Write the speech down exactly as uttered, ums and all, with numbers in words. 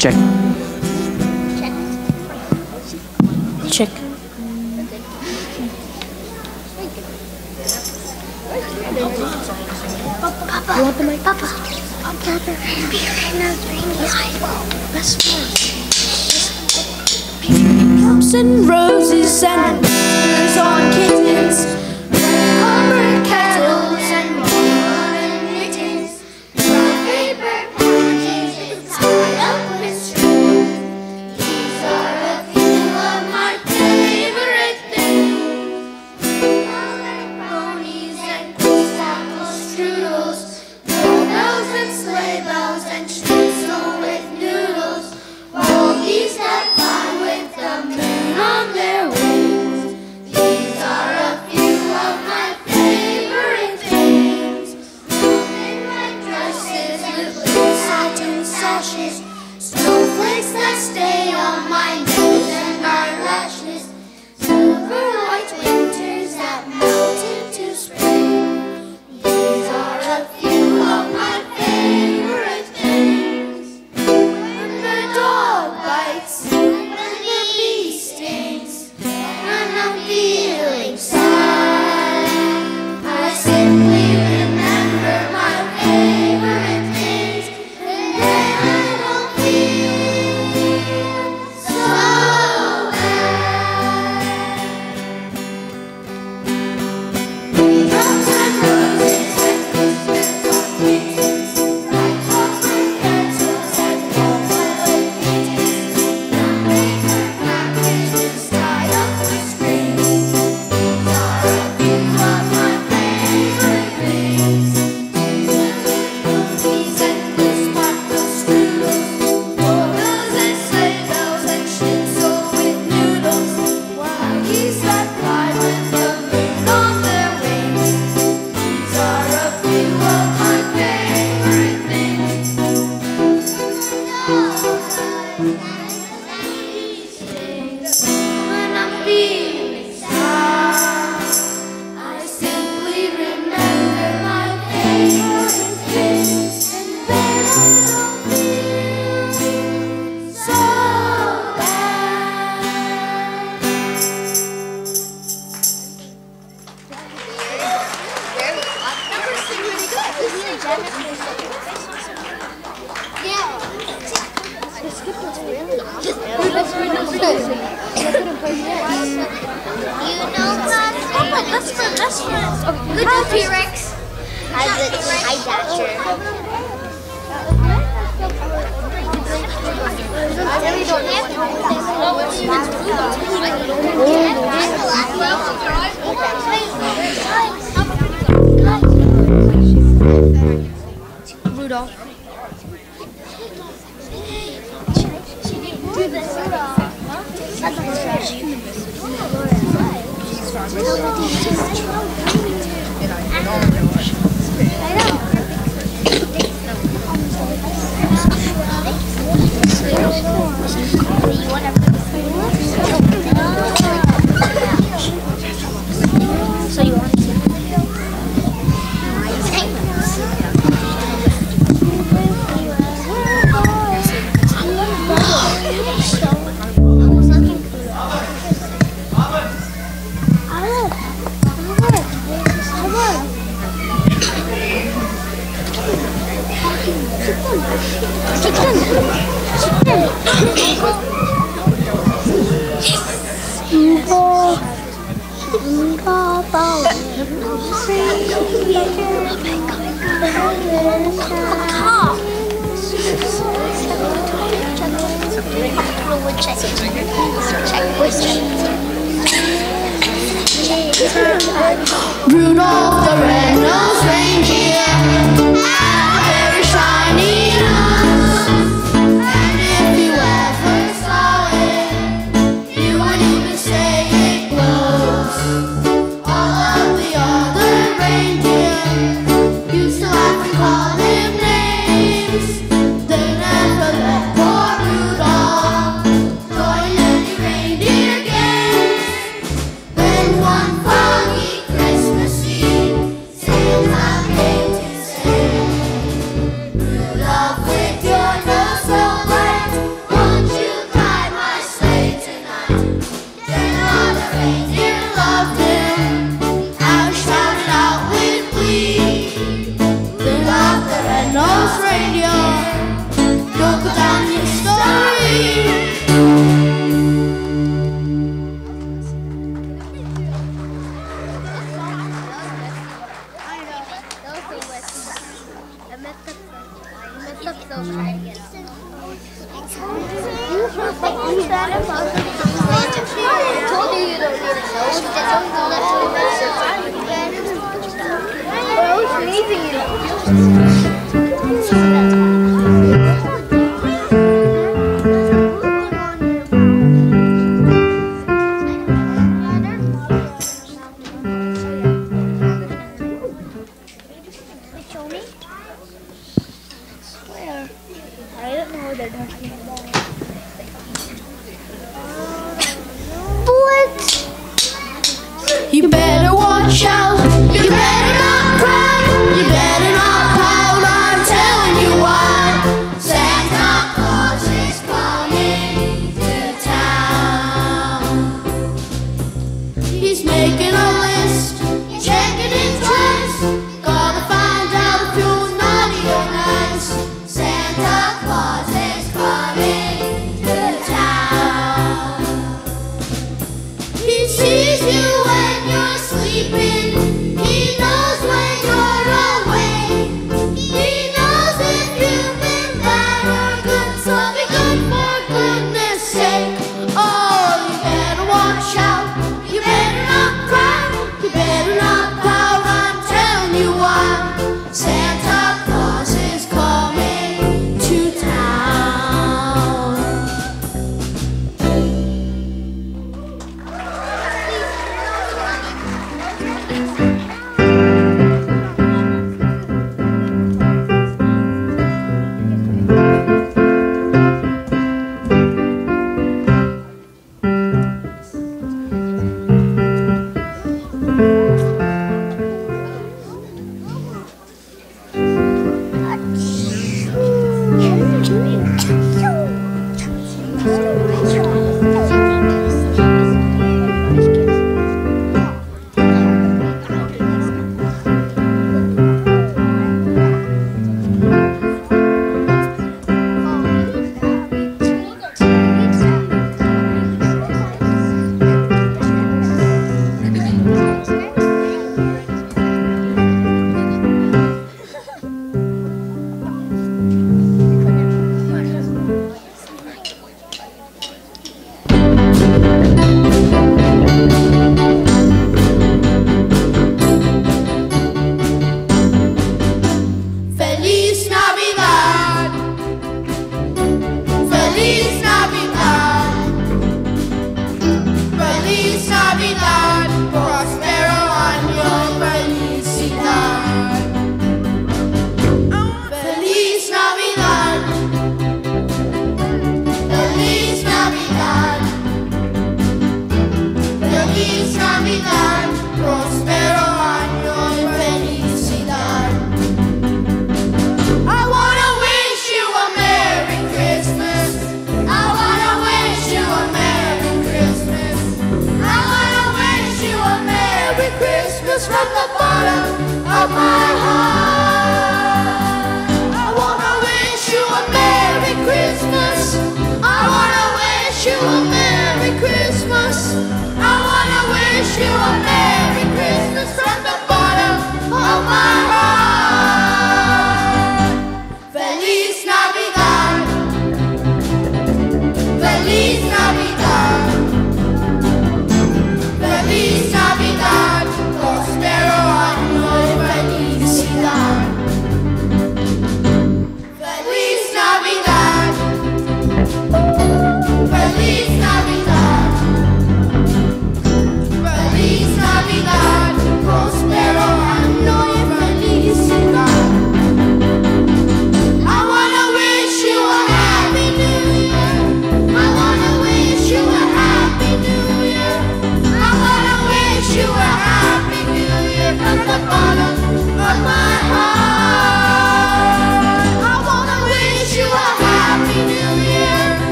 Check. Check. Papa, you want the mic? Papa, Papa, Pumps and roses and whiskers on kittens, rubber kettles and woolen mittens, paper packages tied up with string. These are a few of my favorite things. Ponies and apple strudels, doorbells and sleigh bells and schnitzel with noodles, while geese that fly with the moon on their wings. These are a few of my favorite things. In my dresses with blue satin sashes, snowflakes that stay on my nose and eyelashes, silver white winters that melt into spring. These are a few of my favorite things. When the dog bites, when the bee stings, when I'm feeling sad, I simply remember my favorite things, and then I don't feel so bad. Drums and roses and whiskers on kittens, like copper kettles and woolen mittens, paper packages tied up with strings. These are a few of my favorite things. Cookies and blue sparkle strudels, doorbells and sleigh bells and schnitzel with noodles, while geese that fly with the moon on their wings. These are a few of my favorite things. When I'm feeling sad, I simply remember my favorite things, and then I don't feel so bad. Best friend, best friend. Good job, T-Rex. Hi, Dasher. Rudolph. So you want to Rudolph the red-nosed reindeer, very shiny nose, and if you ever saw it, you wouldn't even say it glows. All of the other reindeer used to laugh and call him names. They never let poor Rudolph join any reindeer games. Then one foggy Christmas Eve, still trying to get up. I told you you don't need a nose. That's only the left one. I was sneezing, you know. Show me? Where? I don't know what they're talking about.